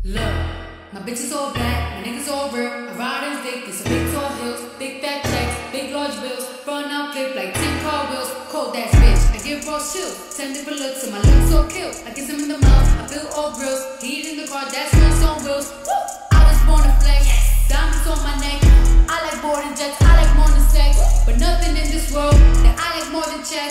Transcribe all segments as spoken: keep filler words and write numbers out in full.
Look, my bitches all black, my niggas all real. I ride in thick, it's a big tall hills, big fat checks, big large bills, run out clip like ten car wheels. Cold ass bitch, I give raw chill. Ten different looks, and my looks so kill. I kiss him in the mouth, I feel all grills. Heat in the car, that's what's on wheels. Woo! I was born to flex, diamonds on my neck. I like boarding jets, I like more than sex, but nothing in this world that I like more than checks.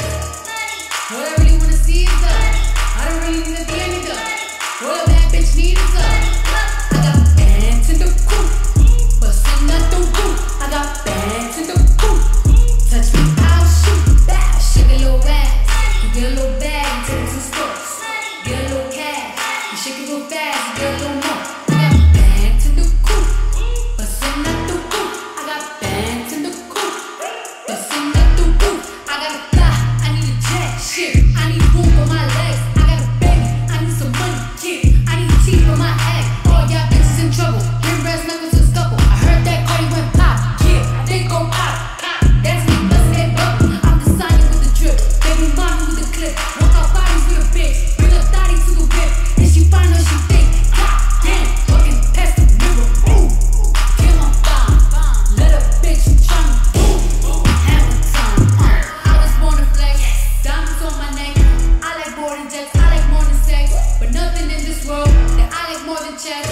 What I really wanna see is up. I don't really need to be any done. All a bad bitch need is up. I got bands in the coop, bustin' out the roof. I got bands in the coop. Touch me, I'll shoot. Bow, shake a little ass. You get a little bag and take it to the stores. Get a little cash. You shake it real fast, you get a little more. I got bands in the coop, bustin' out the roof. I got bands in the coop, bustin' out the roof. I got a fly, I need a jet. Shit, I need room for my legs. I got a baby, I need some money. Kid, I need teeth for my egg. All y'all bitches in trouble. Bring brass knuckles and scuffle. I heard that Cardi went pop. Yeah, they gon' pop. Pop. That's me bustin' that bubble. I'm the signing with the drip. Baby mommy with the clip. Walk out bodies with a bitch. Bring a thotty to the whip. And she find her, she think, God damn, fucking past the mirror. Ooh, kill my fine. Let a bitch try me. Ooh, hammer time. Uh, I was born to flex. Diamonds on my neck. I like boarding jets. I like more than sex, but nothing in this world that I like more than checks.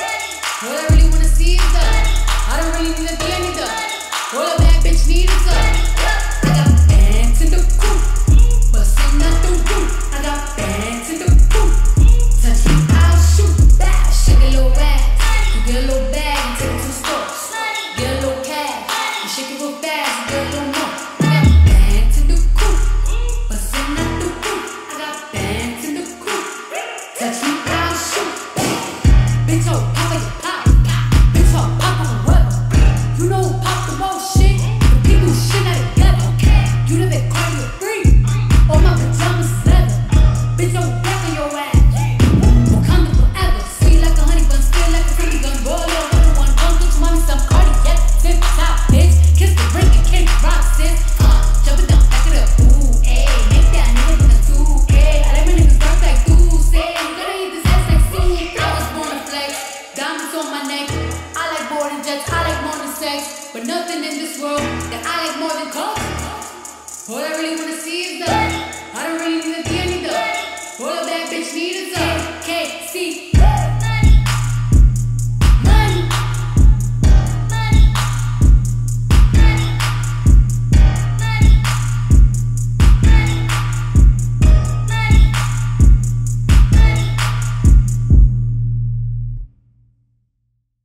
What I really wanna see is up. I don't really need to be any done. All a bad bitch need is up. I got bands in the coop, bustin' out the roof. I got bands in the coop. Touch me, I'll shoot. Bow, shake a little ass. You get a little bag and take it to the stores. Get a little cash. You shake it real fast, you get a little more. I got bands in the coop, bustin' out the roof. I got bands in the coop. Touch me, I'll shoot. Bitch, oh, pop it, pop. Bitch, oh, pop on what? You know who pop the most shit? The people who shit not together. You know that Cardi is free. All my pajamas is leather. Bitch, oh, back on your ass. Wakanda forever. Sweet like a honey bun, still like a pretty gun. Roll your number one, come get your mommy some Cardi. Yeah, tip top, bitch. Kiss the ring and kick rock, sis. Uh, jump it down, back it up. Ooh, ayy, make that nigga with a two K. I let my niggas rock like two say. You gotta eat this ass like soup. I was born to flex. Diamonds on my neck. I like boarding jets. I like more than sex, but nothing in this world that I like more than culture. All I really wanna see is up. I don't really need to be any done. All a bad bitch need is up. K C